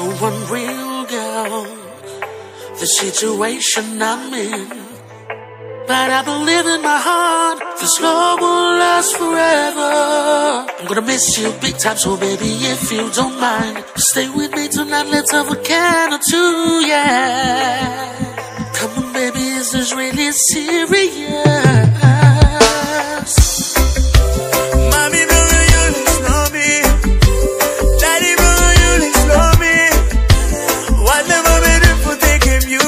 so unreal, girl, the situation I'm in. But I believe in my heart, this love will last forever. I'm gonna miss you big time, so baby, if you don't mind, stay with me tonight, let's have a can or two, yeah. Come on, baby, is this really serious? Mommy, brother, you listen me. Daddy, brother, you listen me. Whatever we do for taking you.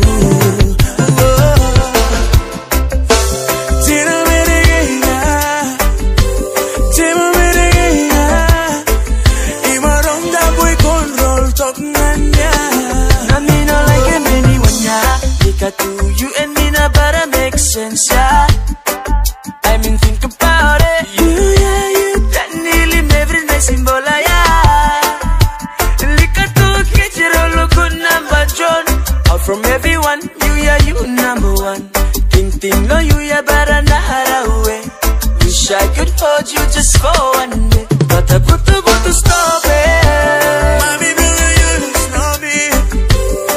To you and me now better make sense, yeah. I mean, think about it. You, yeah, you that nearly every night symbol, yeah. Look at to get your look number John. Out from everyone, you, yeah, you number one. Think, no, you, yeah, better not away. Wish I could hold you just for one day, but I put to stop it. Mommy, brother, you listen me.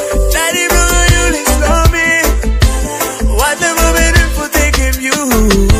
Daddy, brother, you listen me. Whatever we do for taking you.